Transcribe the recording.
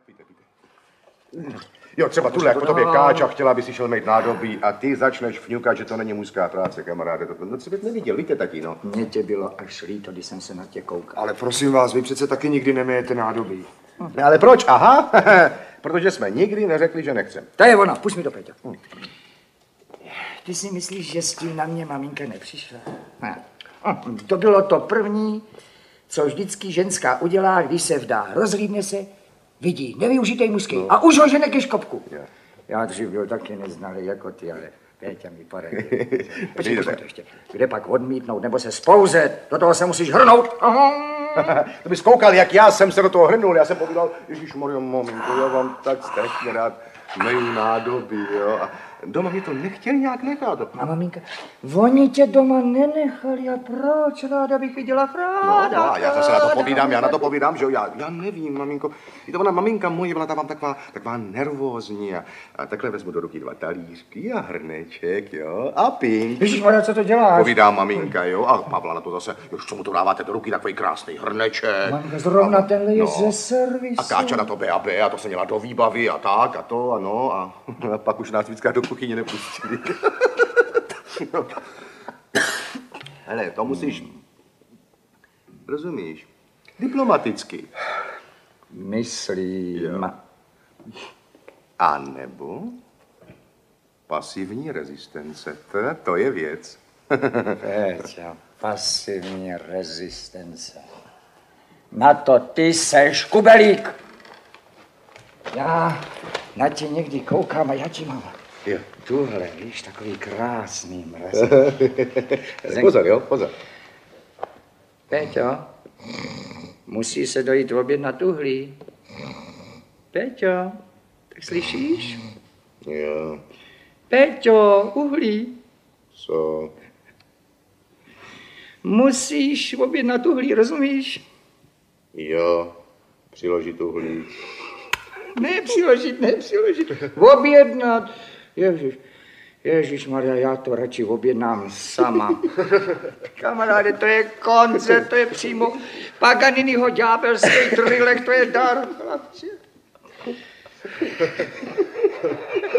Pijte. Jo, třeba tuhle, jako tobě Káča chtěla, aby si šel mít nádobí a ty začneš fňukat, že to není mužská práce, kamaráde. No, co bys neviděl, víte, tatino? Mně tě bylo až líto, když jsem se na tě koukal. Ale prosím vás, vy přece taky nikdy nemijete nádobí. No, ale proč? Aha, protože jsme nikdy neřekli, že nechceme. To je ono, pušť mi to, Peťo. Ty si myslíš, že s tím na mě maminka nepřišla? Ne. To bylo to první, co vždycky ženská udělá, když se vdá. Rozhlídne se, vidí nevyužitej mužský a už ho žene ke škopku. Já dřív byl taky neznalý jako ty, ale Péťa mi poradil. Počkej to ještě. Kde pak odmítnout nebo se spouzet? Do toho se musíš hrnout. To bys koukal, jak já jsem se do toho hrnul. Já jsem povídal, ježišmarjo, maminko, já vám tak strašně rád meju nádobí, jo. A doma mě to nechtěli nějak nechat. A maminka, oni tě doma nenechali a proč? Ráda bych viděla Fráda. No, já zase na to povídám, že jo, já nevím, maminko. Víte, ona maminka moje byla tam taková nervózní a takhle vezmu do ruky 2 talířky a hrneček, jo, a pink. Ježišmarja, co to děláš? Povídám maminka, jo, a Pavla na to zase, jož co mu to dáváte do ruky, takový krásný hrneček. Maminka, zrovna tenhle je ze servisu. A Káča na to B a to se měla do výbavy a tak a to a no a pak už nás vždycky do kuchyně nepustili. No. Hele, to musíš, rozumíš, diplomaticky. Myslím. A nebo pasivní rezistence. To je věc. Péťa, pasivní rezistence. Na to ty seš kubelík. Já na tě někdy koukám a já ti mám. Jo. Tuhle, víš, takový krásný mraz. Pozor. Péťo, musí se dojít objednat uhlí. Péťo, tak slyšíš? Jo. Péťo, uhlí. Co? Musíš objednat uhlí, rozumíš? Jo, přiložit uhlí. Nepřiložit. Objednat. Ježišmarja, já to radši objednám sama. Kamaráde, to je koncert, to je přímo Paganiniho ďábelský trilek, to je dar, chlapče.